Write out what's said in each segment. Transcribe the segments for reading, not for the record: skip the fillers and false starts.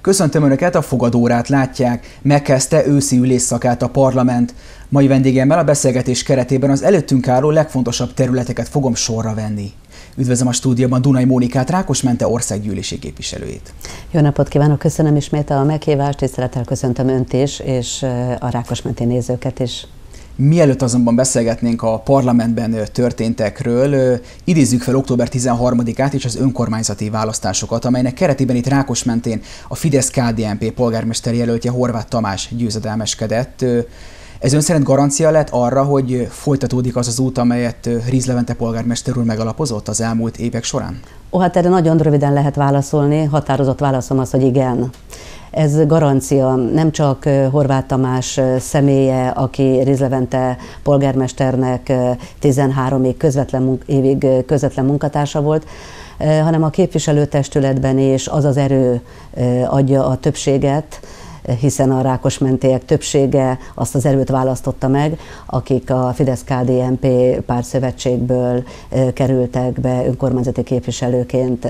Köszöntöm Önöket, a fogadórát látják. Megkezdte őszi ülésszakát a parlament. Mai vendégemmel a beszélgetés keretében az előttünk álló legfontosabb területeket fogom sorra venni. Üdvözlöm a stúdióban Dunai Mónikát, Rákosmente országgyűlési képviselőjét. Jó napot kívánok, köszönöm ismét a meghívást, tisztelettel köszöntöm Önt is, és a rákosmenti nézőket is. Mielőtt azonban beszélgetnénk a parlamentben történtekről, idézzük fel október 13-át és az önkormányzati választásokat, amelynek keretében itt Rákosmentén a Fidesz-KDNP polgármester jelöltje Horváth Tamás győzedelmeskedett. Ez ön szerint garancia lett arra, hogy folytatódik az az út, amelyet Ries Levente polgármester úr megalapozott az elmúlt évek során? Hát erre nagyon röviden lehet válaszolni, határozott válaszom az, hogy igen. Ez garancia nem csak Horváth Tamás személye, aki Ries Levente polgármesternek 13 évig közvetlen munkatársa volt, hanem a képviselőtestületben is az az erő adja a többséget, hiszen a rákosmentiek többsége azt az erőt választotta meg, akik a Fidesz-KDNP pártszövetségből kerültek be önkormányzati képviselőként.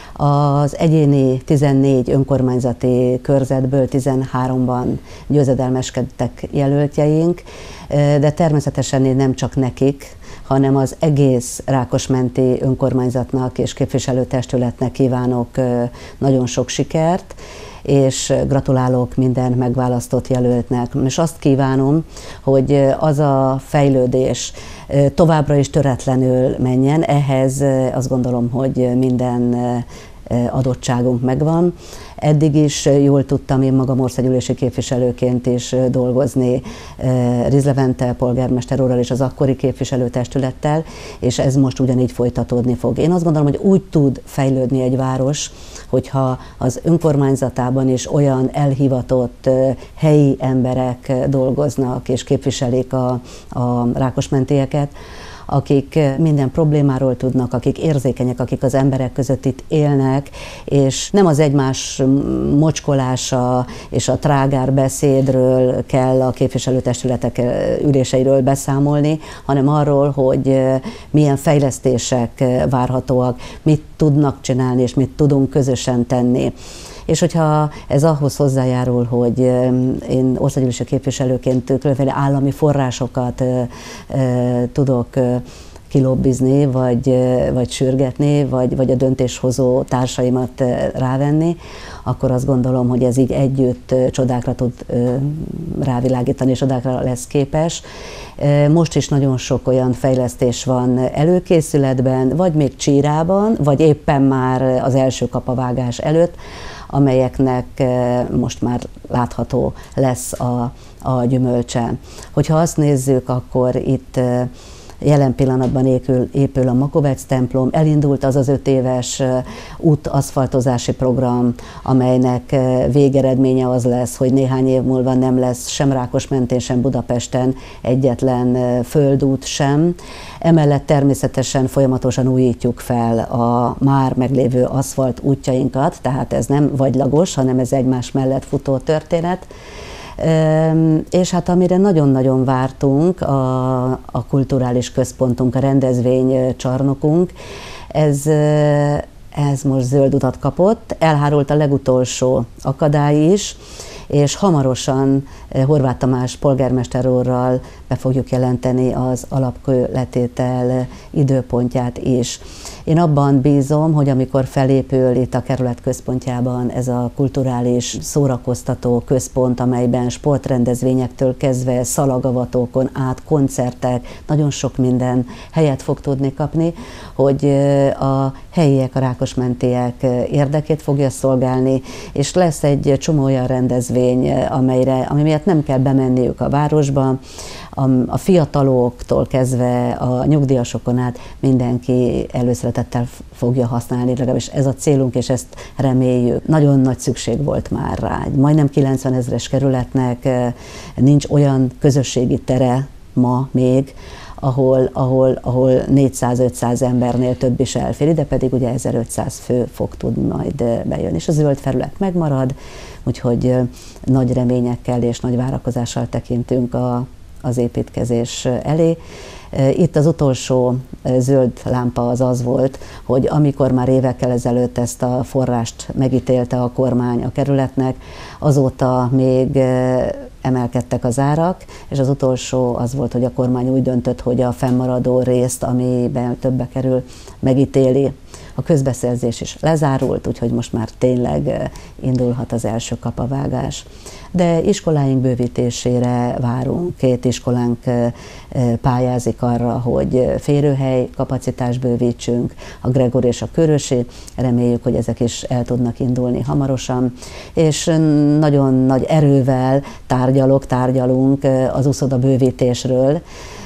Az egyéni 14 önkormányzati körzetből 13-ban győzedelmeskedtek jelöltjeink, de természetesen nem csak nekik, hanem az egész rákosmenti önkormányzatnak és képviselőtestületnek kívánok nagyon sok sikert, és gratulálok minden megválasztott jelöltnek. És azt kívánom, hogy az a fejlődés továbbra is töretlenül menjen, ehhez azt gondolom, hogy minden adottságunk megvan. Eddig is jól tudtam én magam országgyűlési képviselőként is dolgozni Ries Levente polgármester úrral és az akkori képviselőtestülettel, és ez most ugyanígy folytatódni fog. Én azt gondolom, hogy úgy tud fejlődni egy város, hogyha az önkormányzatában is olyan elhivatott helyi emberek dolgoznak és képviselik a rákosmentieket, akik minden problémáról tudnak, akik érzékenyek, akik az emberek között itt élnek, és nem az egymás mocskolása és a trágár beszédről kell a képviselőtestületek üléseiről beszámolni, hanem arról, hogy milyen fejlesztések várhatóak, mit tudnak csinálni, és mit tudunk közösen tenni. És hogyha ez ahhoz hozzájárul, hogy én országgyűlési képviselőként különféle állami forrásokat tudok kilobbizni, vagy sürgetni, vagy a döntéshozó társaimat rávenni, akkor azt gondolom, hogy ez így együtt csodákra tud rávilágítani, és csodákra lesz képes. Most is nagyon sok olyan fejlesztés van előkészületben, vagy még csírában, vagy éppen már az első kapavágás előtt, amelyeknek most már látható lesz a gyümölcse. Hogyha azt nézzük, akkor itt jelen pillanatban épül a Makovec templom, elindult az 5 éves útaszfaltozási program, amelynek végeredménye az lesz, hogy néhány év múlva nem lesz sem Rákosmentén, sem Budapesten egyetlen földút sem. Emellett természetesen folyamatosan újítjuk fel a már meglévő aszfalt útjainkat, tehát ez nem vagylagos, hanem ez egymás mellett futó történet. És hát amire nagyon-nagyon vártunk, a kulturális központunk, a rendezvénycsarnokunk, ez most zöld utat kapott, elhárult a legutolsó akadály is, és hamarosan Horváth Tamás polgármester úrral be fogjuk jelenteni az alapkőletétel időpontját is. Én abban bízom, hogy amikor felépül itt a kerület központjában ez a kulturális szórakoztató központ, amelyben sportrendezvényektől kezdve szalagavatókon át koncertek, nagyon sok minden helyet fog tudni kapni, hogy a helyiek, a rákosmentiek érdekét fogja szolgálni, és lesz egy csomó olyan rendezvény, ami miatt nem kell bemenniük a városba, a fiataloktól kezdve a nyugdíjasokon át mindenki előszeretettel fogja használni, legalábbis ez a célunk, és ezt reméljük. Nagyon nagy szükség volt már rá. Majdnem 90 000-es kerületnek nincs olyan közösségi tere ma még, ahol 400-500 embernél több is elfér, ide pedig ugye 1500 fő fog tudni majd bejönni. És a zöld felület megmarad, úgyhogy nagy reményekkel és nagy várakozással tekintünk a az építkezés elé. Itt az utolsó zöld lámpa az volt, hogy amikor már évekkel ezelőtt ezt a forrást megítélte a kormány a kerületnek, azóta még emelkedtek az árak, és az utolsó az volt, hogy a kormány úgy döntött, hogy a fennmaradó részt, amiben többe kerül, megítéli. A közbeszerzés is lezárult, úgyhogy most már tényleg indulhat az első kapavágás. De iskoláink bővítésére várunk. 2 iskolánk pályázik arra, hogy férőhely kapacitást bővítsünk, a Gregor és a Körösi. Reméljük, hogy ezek is el tudnak indulni hamarosan. És nagyon nagy erővel tárgyalunk az uszoda bővítésről,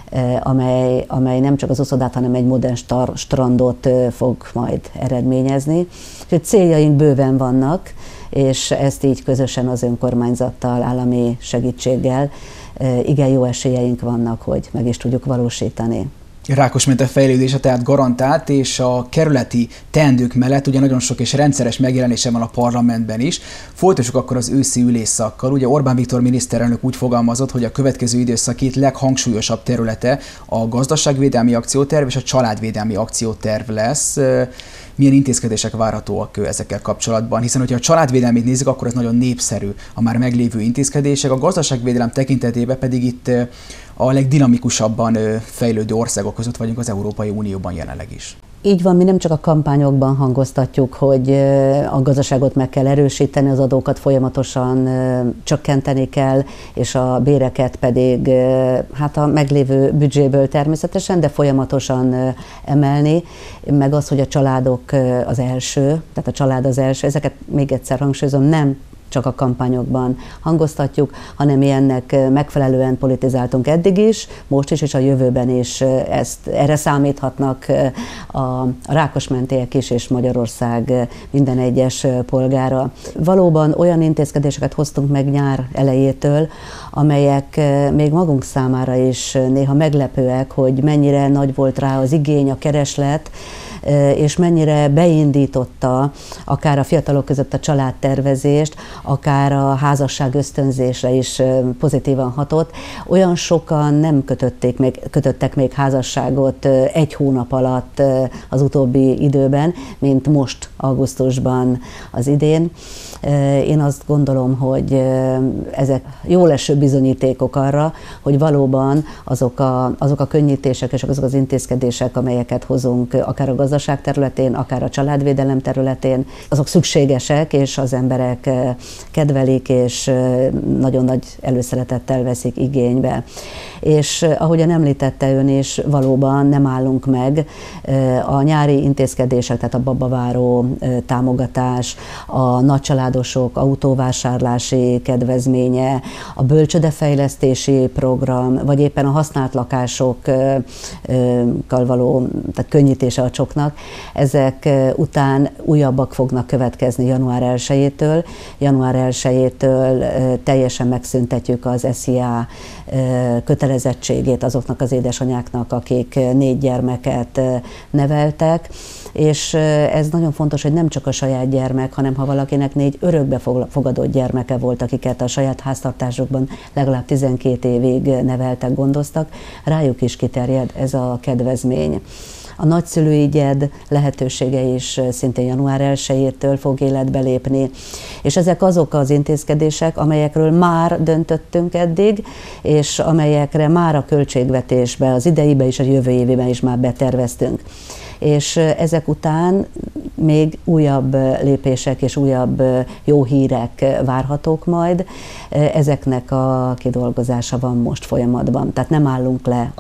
amely nem csak az uszodát, hanem egy modern strandot fog majd eredményezni. Úgyhogy céljaink bőven vannak, és ezt így közösen az önkormányzattal, állami segítséggel igen jó esélyeink vannak, hogy meg is tudjuk valósítani. Rákosmente fejlődése tehát garantált, és a kerületi teendők mellett ugye nagyon sok és rendszeres megjelenése van a parlamentben is. Folytassuk akkor az őszi ülésszakkal. Ugye Orbán Viktor miniszterelnök úgy fogalmazott, hogy a következő időszak 2 leghangsúlyosabb területe a gazdaságvédelmi akcióterv és a családvédelmi akcióterv lesz. Milyen intézkedések várhatóak ezekkel kapcsolatban? Hiszen, hogyha a családvédelmét nézzük, akkor ez nagyon népszerű a már meglévő intézkedések, a gazdaságvédelem tekintetében pedig itt a legdinamikusabban fejlődő országok között vagyunk az Európai Unióban jelenleg is. Így van, mi nem csak a kampányokban hangoztatjuk, hogy a gazdaságot meg kell erősíteni, az adókat folyamatosan csökkenteni kell, és a béreket pedig hát a meglévő büdzséből természetesen, de folyamatosan emelni, meg az, hogy a családok az első, tehát a család az első, ezeket még egyszer hangsúlyozom, nem csak a kampányokban hangoztatjuk, hanem mi ennek megfelelően politizáltunk eddig is, most is, és a jövőben is erre számíthatnak a rákosmentiek is, és Magyarország minden egyes polgára. Valóban olyan intézkedéseket hoztunk meg nyár elejétől, amelyek még magunk számára is néha meglepőek, hogy mennyire nagy volt rá az igény, a kereslet, és mennyire beindította akár a fiatalok között a családtervezést, akár a házasság ösztönzésre is pozitívan hatott. Olyan sokan nem kötöttek még házasságot 1 hónap alatt az utóbbi időben, mint most augusztusban az idén. Én azt gondolom, hogy ezek jól eső bizonyítékok arra, hogy valóban azok a könnyítések és azok az intézkedések, amelyeket hozunk akár a gazdaság területén, akár a családvédelem területén, azok szükségesek, és az emberek kedvelik, és nagyon nagy előszeretettel veszik igénybe. És ahogyan említette ön is, valóban nem állunk meg. A nyári intézkedések, tehát a babaváró támogatás, a nagycsaládosok autóvásárlási kedvezménye, a bölcsődefejlesztési program, vagy éppen a használt lakásokkal való tehát könnyítése a csoknak, ezek után újabbak fognak következni január 1-től. Január 1-től teljesen megszüntetjük az SZIA kötelezettségét azoknak az édesanyáknak, akik 4 gyermeket neveltek, és ez nagyon fontos, hogy nem csak a saját gyermek, hanem ha valakinek 4 örökbefogadott gyermeke volt, akiket a saját háztartásokban legalább 12 évig neveltek, gondoztak, rájuk is kiterjed ez a kedvezmény. A nagyszülői gyed lehetősége is szintén január 1-től fog életbe lépni. És ezek azok az intézkedések, amelyekről már döntöttünk eddig, és amelyekre már a költségvetésbe, az ideibe és a jövő évében is már beterveztünk. És ezek után még újabb lépések és újabb jó hírek várhatók majd. Ezeknek a kidolgozása van most folyamatban, tehát nem állunk le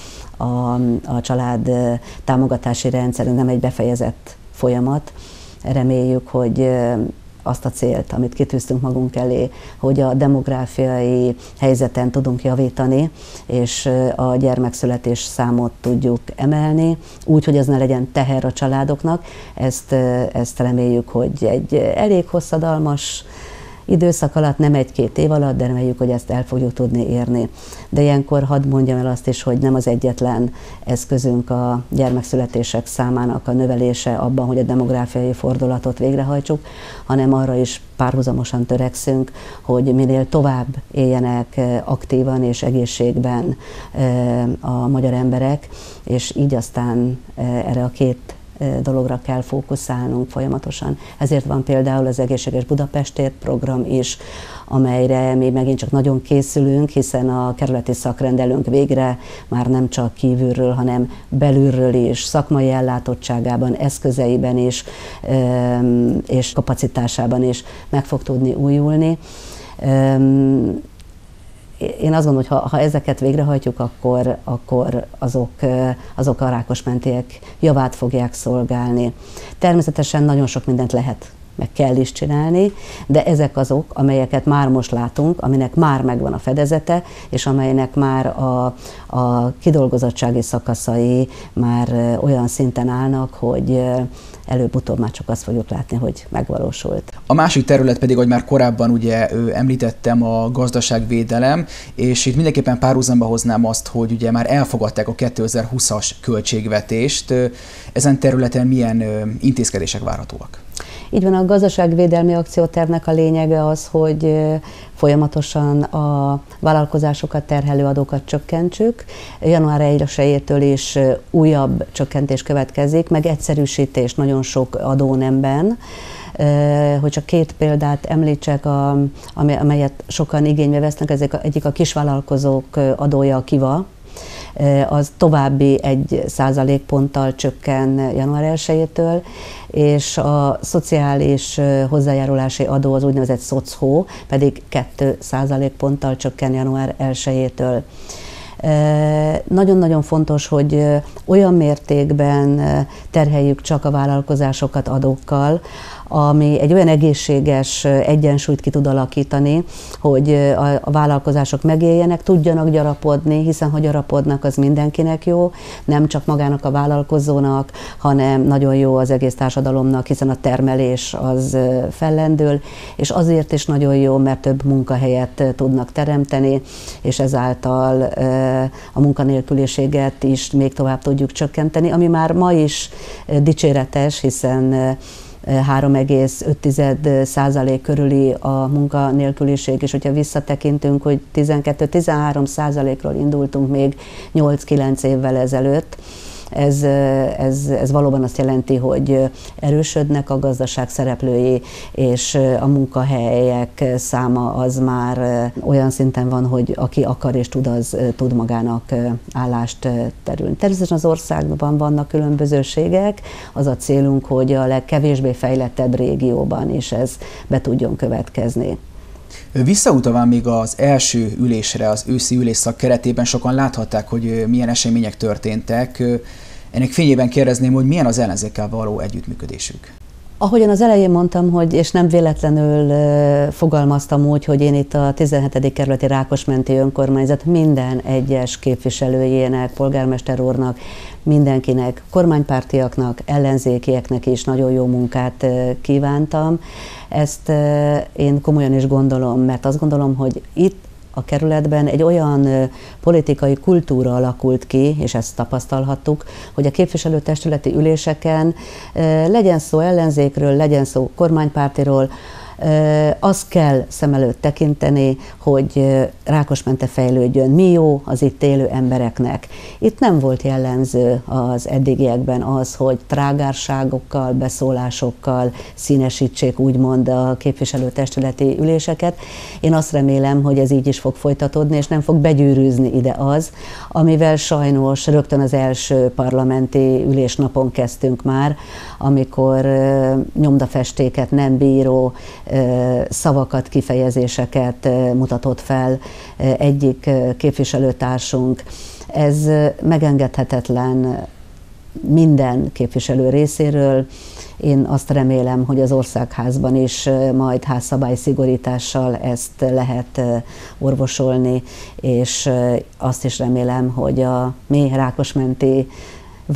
a család támogatási rendszer, nem egy befejezett folyamat. Reméljük, hogy azt a célt, amit kitűztünk magunk elé, hogy a demográfiai helyzeten tudunk javítani, és a gyermekszületés számot tudjuk emelni, úgy, hogy ez ne legyen teher a családoknak. Ezt reméljük, hogy egy elég hosszadalmas időszak alatt, nem 1-2 év alatt, de reméljük, hogy ezt el fogjuk tudni érni. De ilyenkor hadd mondjam el azt is, hogy nem az egyetlen eszközünk a gyermekszületések számának a növelése abban, hogy a demográfiai fordulatot végrehajtsuk, hanem arra is párhuzamosan törekszünk, hogy minél tovább éljenek aktívan és egészségben a magyar emberek, és így aztán erre a 2 dologra kell fókuszálnunk folyamatosan. Ezért van például az Egészséges Budapestért program is, amelyre mi megint csak nagyon készülünk, hiszen a kerületi szakrendelőnk végre már nem csak kívülről, hanem belülről is, szakmai ellátottságában, eszközeiben is, és kapacitásában is meg fog tudni újulni. Én azt gondolom, hogy ha ezeket végrehajtjuk, akkor azok a rákosmentiek javát fogják szolgálni. Természetesen nagyon sok mindent lehet, meg kell is csinálni, de ezek azok, amelyeket már most látunk, aminek már megvan a fedezete, és amelynek már a kidolgozottsági szakaszai már olyan szinten állnak, hogy előbb-utóbb már csak azt fogjuk látni, hogy megvalósult. A másik terület pedig, ahogy már korábban ugye említettem, a gazdaságvédelem, és itt mindenképpen párhuzamba hoznám azt, hogy ugye már elfogadták a 2020-as költségvetést. Ezen területen milyen intézkedések várhatóak? Így van, a gazdaságvédelmi akciótervnek a lényege az, hogy folyamatosan a vállalkozásokat terhelő adókat csökkentsük. Január 1-től is újabb csökkentés következik, meg egyszerűsítés nagyon sok adónemben. Hogy csak 2 példát említsek, amelyet sokan igénybe vesznek, egyik a kisvállalkozók adója, a KIVA, az további 1 ponttal csökken január 1-től, és a szociális hozzájárulási adó, az úgynevezett SZOCHO pedig 2 ponttal csökken január 1-től. Nagyon-nagyon fontos, hogy olyan mértékben terheljük csak a vállalkozásokat adókkal, ami egy olyan egészséges egyensúlyt ki tud alakítani, hogy a vállalkozások megéljenek, tudjanak gyarapodni, hiszen ha gyarapodnak, az mindenkinek jó, nem csak magának a vállalkozónak, hanem nagyon jó az egész társadalomnak, hiszen a termelés az fellendül, és azért is nagyon jó, mert több munkahelyet tudnak teremteni, és ezáltal a munkanélküliséget is még tovább tudjuk csökkenteni, ami már ma is dicséretes, hiszen 3,5% körüli a munkanélküliség, és hogyha visszatekintünk, hogy 12-13%-ról indultunk még 8-9 évvel ezelőtt, ez valóban azt jelenti, hogy erősödnek a gazdaság szereplői, és a munkahelyek száma az már olyan szinten van, hogy aki akar és tud, az tud magának állást terülni. Természetesen az országban vannak különbözőségek, az a célunk, hogy a legkevésbé fejlettebb régióban is ez be tudjon következni. Visszautalván még az első ülésre, az őszi ülésszak keretében sokan láthatták, hogy milyen események történtek. Ennek fényében kérdezném, hogy milyen az ellenzékkel való együttműködésük? Ahogyan az elején mondtam, és nem véletlenül fogalmaztam úgy, hogy én itt a 17. kerületi Rákosmenti önkormányzat minden egyes képviselőjének, polgármester úrnak, mindenkinek, kormánypártiaknak, ellenzékieknek is nagyon jó munkát kívántam. Ezt én komolyan is gondolom, mert azt gondolom, hogy itt a kerületben egy olyan politikai kultúra alakult ki, és ezt tapasztalhattuk, hogy a képviselőtestületi üléseken legyen szó ellenzékről, legyen szó kormánypártiról, azt kell szem előtt tekinteni, hogy Rákosmente fejlődjön. Mi jó az itt élő embereknek. Itt nem volt jellemző az eddigiekben az, hogy trágárságokkal, beszólásokkal színesítsék úgymond a képviselőtestületi üléseket. Én azt remélem, hogy ez így is fog folytatódni, és nem fog begyűrűzni ide az, amivel sajnos rögtön az első parlamenti ülésnapon kezdtünk már, amikor nyomdafestéket nem bíró szavakat, kifejezéseket mutatott fel egyik képviselőtársunk. Ez megengedhetetlen minden képviselő részéről. Én azt remélem, hogy az Országházban is majd házszabály szigorítással ezt lehet orvosolni, és azt is remélem, hogy a mi rákosmenti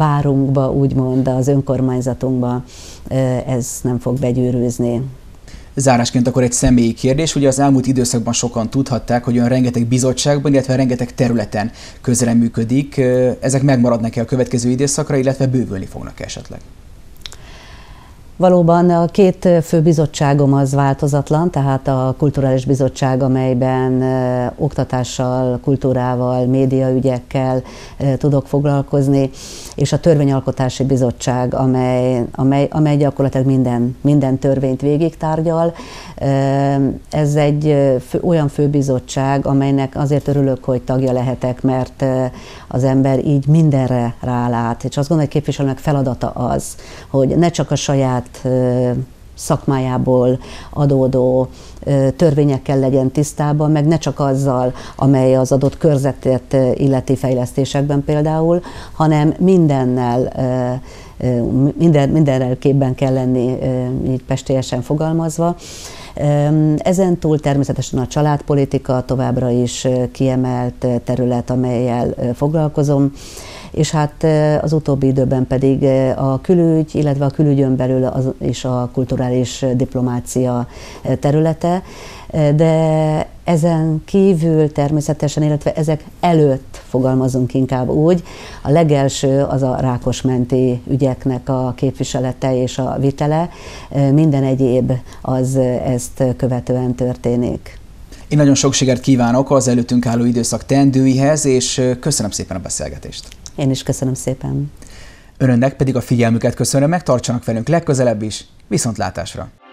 várunkba, úgymond az önkormányzatunkba ez nem fog begyűrűzni. Zárásként akkor egy személyi kérdés. Ugye az elmúlt időszakban sokan tudhatták, hogy olyan rengeteg bizottságban, illetve rengeteg területen közreműködik. Ezek megmaradnak-e a következő időszakra, illetve bővülni fognak esetleg? Valóban a két fő bizottságom az változatlan, tehát a Kulturális Bizottság, amelyben oktatással, kultúrával, médiaügyekkel tudok foglalkozni, és a Törvényalkotási Bizottság, amely gyakorlatilag minden törvényt végigtárgyal. Ez egy olyan főbizottság, amelynek azért örülök, hogy tagja lehetek, mert az ember így mindenre rálát. És azt gondolom, hogy képviselőnek feladata az, hogy ne csak a saját szakmájából adódó törvényekkel legyen tisztában, meg ne csak azzal, amely az adott körzetet illeti fejlesztésekben például, hanem mindenrel képben kell lenni, így pestélyesen fogalmazva. Ezen túl természetesen a családpolitika továbbra is kiemelt terület, amellyel foglalkozom, és hát az utóbbi időben pedig a külügy, illetve a külügyön belül is a kulturális diplomácia területe, de ezen kívül természetesen, illetve ezek előtt fogalmazunk inkább úgy, a legelső az a Rákosmenti ügyeknek a képviselete és a vitele, minden egyéb az ezt követően történik. Én nagyon sok sikert kívánok az előttünk álló időszak teendőihez, és köszönöm szépen a beszélgetést. Én is köszönöm szépen. Önöknek pedig a figyelmüket köszönöm meg, tartsanak velünk legközelebb is, viszontlátásra!